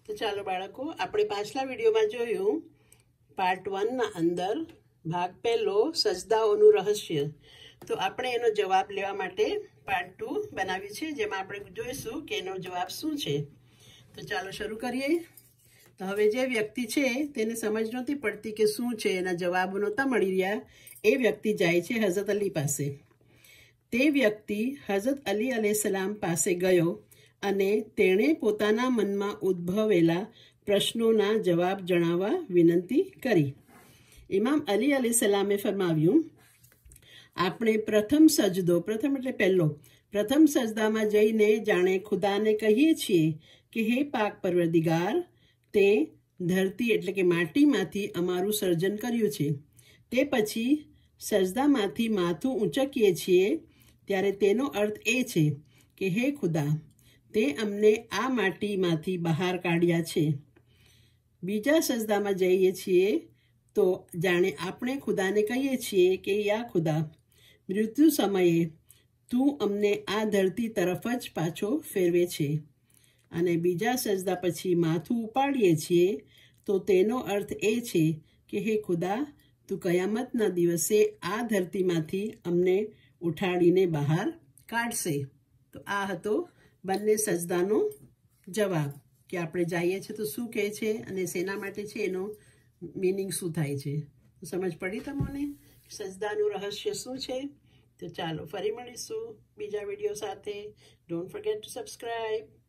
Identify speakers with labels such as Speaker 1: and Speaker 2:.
Speaker 1: તો ચાલો બાળકો, આપણે પાછલા વિડીયોમાં જોયું પાર્ટ 1 ના અંદર ભાગ પહેલો સજદાઓનું રહસ્ય. તો આપણે એનો જવાબ લેવા માટે પાર્ટ 2 બનાવ્યું છે, જેમાં આપણે જોઈશું કે એનો જવાબ શું છે. તો ચાલો શરૂ કરીએ. તો હવે જે વ્યક્તિ છે તેને સમજ નહોતી પડતી કે શું છે, એના જવાબો નહોતા મળી રહ્યા. એ વ્યક્તિ જાય છે હઝરત અલી પાસે. તે વ્યક્તિ હઝરત અલી અલૈહિસ્સલામ પાસે ગયો અને તેણે પોતાના મનમાં ઉદ્ભવેલા પ્રશ્નોના જવાબ જણાવવા વિનંતી કરી. ઇમામ અલી અલૈહિસ્સલામે ફરમાવ્યું, આપણે પ્રથમ એટલે પ્રથમ સજદામાં જઈને જાણે ખુદાને કહીએ છીએ કે હે પાક પરવરદિગાર, તે ધરતી એટલે કે માટીમાંથી અમારું સર્જન કર્યું છે. તે પછી સજદામાંથી માથું ઊંચકીએ છીએ ત્યારે તેનો અર્થ એ છે કે હે ખુદા, તે અમને આ માટીમાંથી બહાર કાઢ્યા છે. બીજા સજદામાં જઈએ છીએ તો જાણે આપણે ખુદાને કહીએ છીએ કે યા ખુદા, મૃત્યુ સમયે તું અમને આ ધરતી તરફ જ પાછો ફેરવે છે. અને બીજા સજદા પછી માથું ઉપાડીએ છીએ તો તેનો અર્થ એ છે કે હે ખુદા, તું કયામતના દિવસે આ ધરતીમાંથી અમને ઉઠાડીને બહાર કાઢશે. તો આ હતો બંને સજદાનો જવાબ, કે આપણે જઈએ છીએ તો શું કહે છે અને શેના માટે છે, એનો મિનિંગ શું થાય છે. સમજ પડી તમને સજદાનું રહસ્ય શું છે? તો ચાલો ફરી મળીશું બીજા વિડીયો સાથે. Don't forget to subscribe.